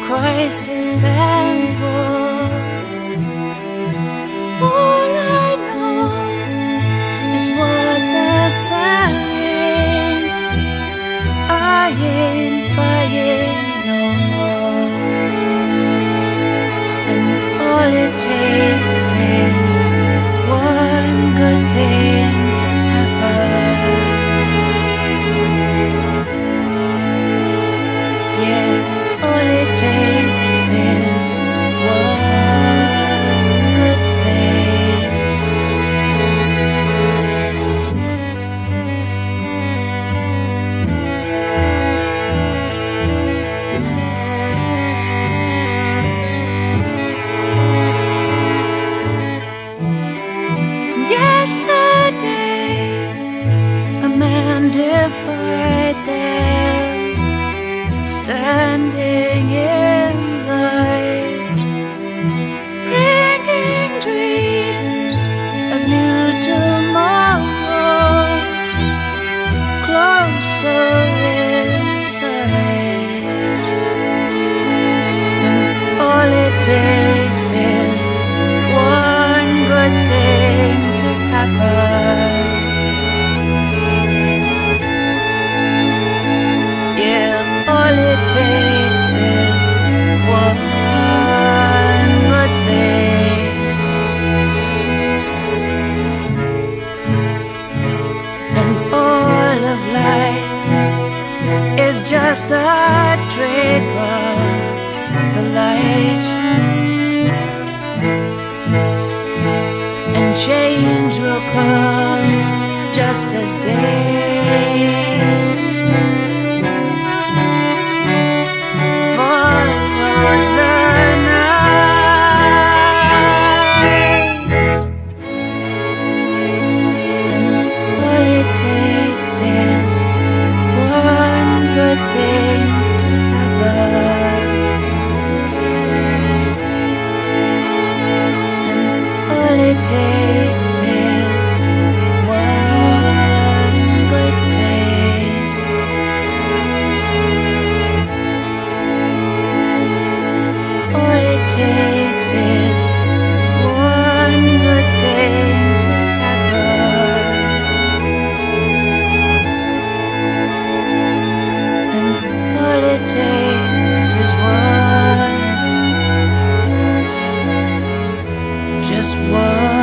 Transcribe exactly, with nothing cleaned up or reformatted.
crisis and war. All I know is what they're selling. I ain't buying no more. And all it takes is one good thing to happen. Yeah, all it takes is one good thing. Yesterday, a man defied them, standing in light, bringing dreams of new tomorrows closer in sight. And all it takes is one good thing to happen. Yeah, all it takes is one good thing. And all of life is just a trick of the light. And change will come just as day follows the night. And all it takes is one good thing to happen. And all it takes is one good thing. All it takes is one good thing to happen. And all it takes is one, just one.